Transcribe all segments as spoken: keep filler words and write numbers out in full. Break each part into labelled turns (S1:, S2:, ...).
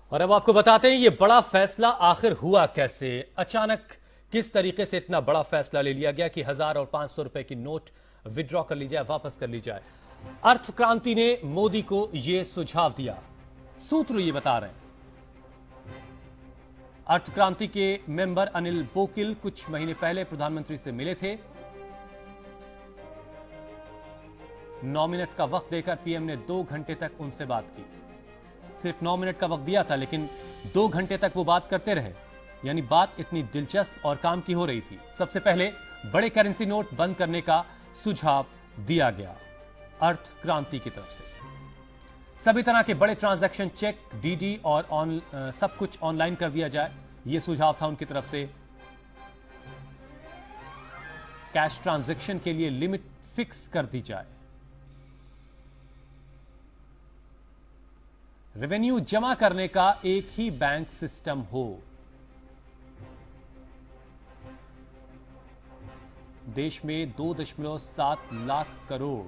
S1: और अब आपको बताते हैं ये बड़ा फैसला आखिर हुआ कैसे। अचानक किस तरीके से इतना बड़ा फैसला ले लिया गया कि हजार और पांच सौ रुपए की नोट विड्रॉ कर ली जाए, वापस कर ली जाए। अर्थ क्रांति ने मोदी को यह सुझाव दिया। सूत्र ये बता रहे हैं। अर्थ क्रांति के मेंबर अनिल बोकिल कुछ महीने पहले प्रधानमंत्री से मिले थे। नौ मिनट का वक्त देकर पीएम ने दो घंटे तक उनसे बात की। सिर्फ नौ मिनट का वक्त दिया था, लेकिन दो घंटे तक वो बात करते रहे। यानी बात इतनी दिलचस्प और काम की हो रही थी। सबसे पहले बड़े करेंसी नोट बंद करने का सुझाव दिया गया अर्थ क्रांति की तरफ से। सभी तरह के बड़े ट्रांजैक्शन, चेक, डीडी और ऑन सब कुछ ऑनलाइन कर दिया जाए, यह सुझाव था उनकी तरफ से। कैश ट्रांजैक्शन के लिए लिमिट फिक्स कर दी जाए। रेवेन्यू जमा करने का एक ही बैंक सिस्टम हो। देश में दो दशमलव सात लाख करोड़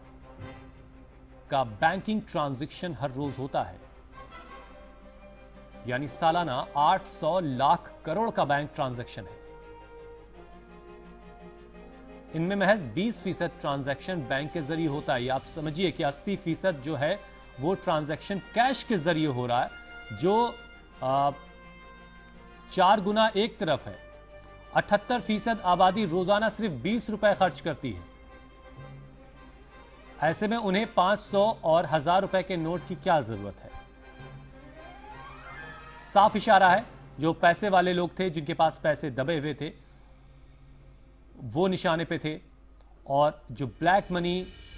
S1: का बैंकिंग ट्रांजैक्शन हर रोज होता है। यानी सालाना आठ सौ लाख करोड़ का बैंक ट्रांजैक्शन है। इनमें महज बीस फीसद ट्रांजैक्शन बैंक के जरिए होता है। आप समझिए कि अस्सी फीसद जो है वो ट्रांजैक्शन कैश के जरिए हो रहा है, जो आ, चार गुना एक तरफ है। अठहत्तर फीसद आबादी रोजाना सिर्फ बीस रुपए खर्च करती है। ऐसे में उन्हें पांच सौ और हजार रुपए के नोट की क्या जरूरत है। साफ इशारा है, जो पैसे वाले लोग थे, जिनके पास पैसे दबे हुए थे, वो निशाने पे थे। और जो ब्लैक मनी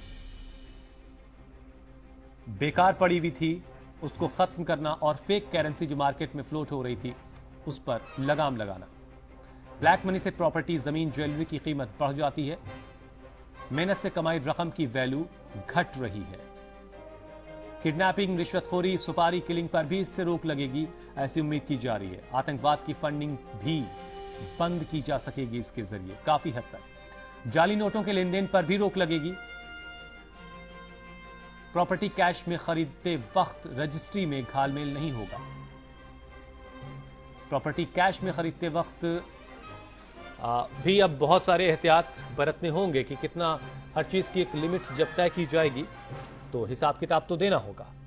S1: बेकार पड़ी हुई थी, उसको खत्म करना, और फेक करेंसी जो मार्केट में फ्लोट हो रही थी, उस पर लगाम लगाना। ब्लैक मनी से प्रॉपर्टी, जमीन, ज्वेलरी की कीमत बढ़ जाती है। मेहनत से कमाई रकम की वैल्यू घट रही है। किडनैपिंग, रिश्वतखोरी, सुपारी किलिंग पर भी इससे रोक लगेगी, ऐसी उम्मीद की जा रही है। आतंकवाद की फंडिंग भी बंद की जा सकेगी इसके जरिए काफी हद तक। जाली नोटों के लेन देन पर भी रोक लगेगी। प्रॉपर्टी कैश में खरीदते वक्त रजिस्ट्री में घालमेल नहीं होगा। प्रॉपर्टी कैश में खरीदते वक्त आ, भी अब बहुत सारे एहतियात बरतने होंगे कि कितना, हर चीज की एक लिमिट जब तय की जाएगी तो हिसाब किताब तो देना होगा।